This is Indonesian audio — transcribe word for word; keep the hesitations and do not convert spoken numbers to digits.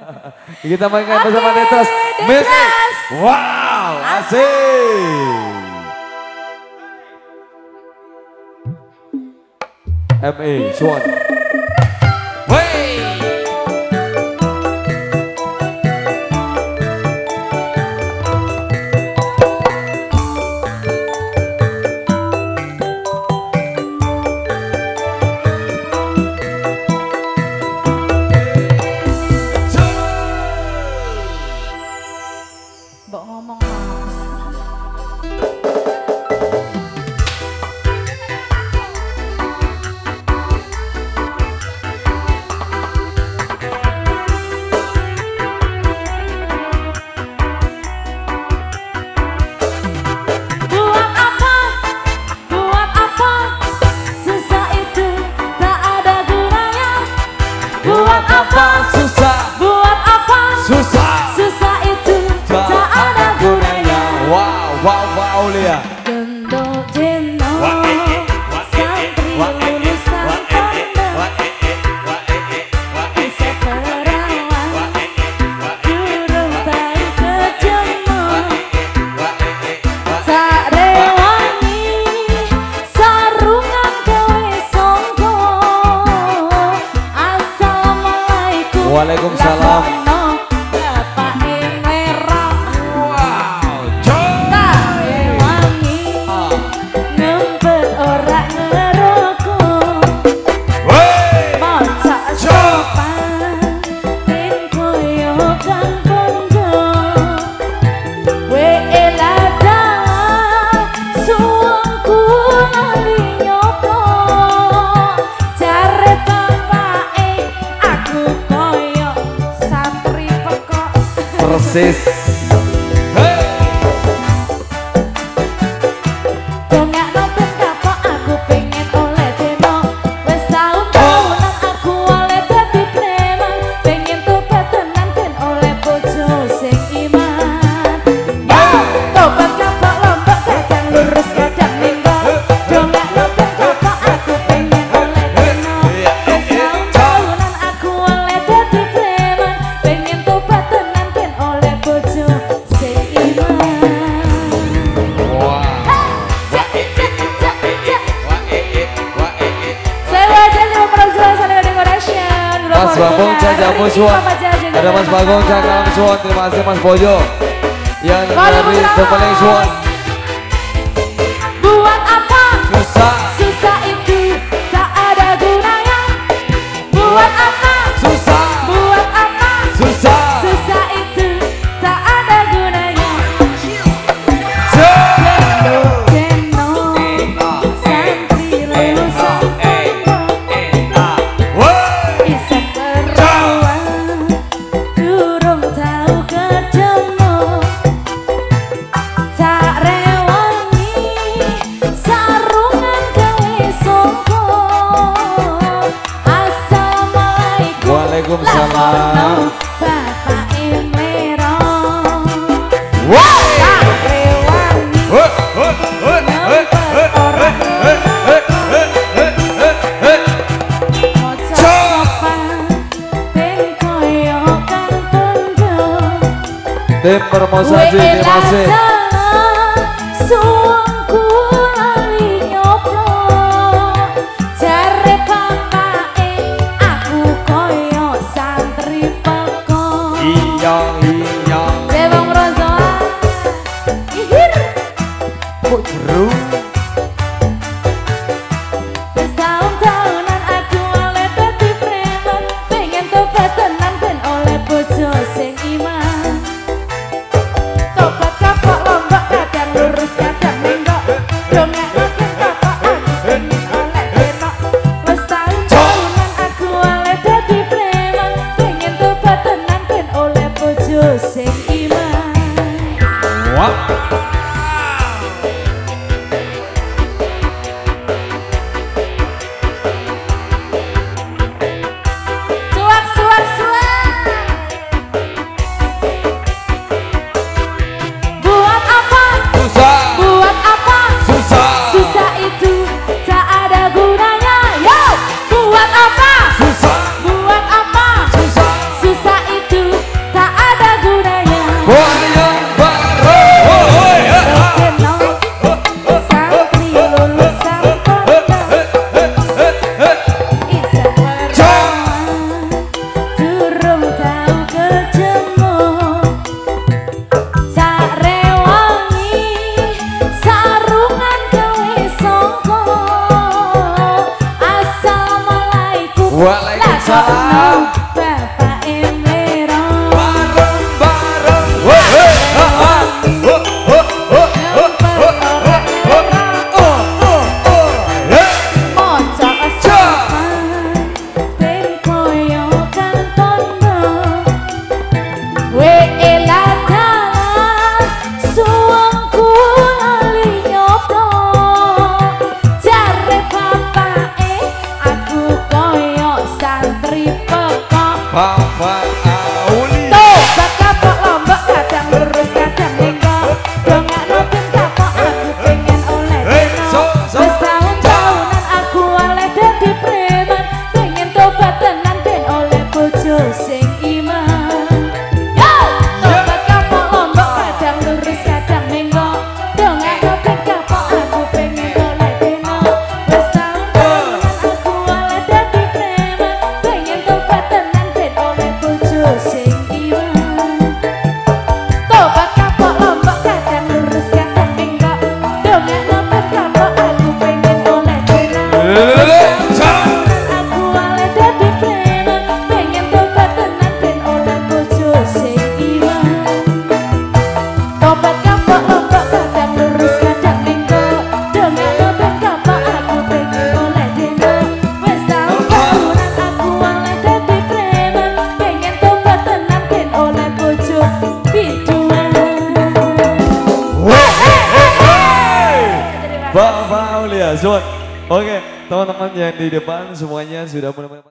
Kita mainkan bersama Detras Music. Wow, asik. M A Swan. Wey. Mbok ngomong Susah, buat apa? susah, Susah itu tak ada gunanya. Wow, wow, wow, Lia. Gendong jeno, santri lulusan pondok, bisa terawat, durung tahu kejemu, tak rewangi, sarungan kowe songko. Assalamualaikum. Waalaikumsalam. Persis. Mas Bagong Caca Muswan, ada Mas Bagong Caca Muswan, terima kasih Mas Boyo yang dari Pemaling Swan. Buat apa? Susah, susah itu tak ada gunanya. Buat apa? Susah, buat apa? Susah, susah itu tak ada gunanya. Jeno, santri lulusan Waalaikumsalam. Bapak Imero. Tim Permosasi, terima kasih. Setahun-tahunan aku oleh dadi preman, pengen tobat tenan ben oleh bojo sing iman. Tobat kapok lombok kadang lurus kadang Pak Aulia, Oke, teman-teman yang di depan semuanya sudah mulai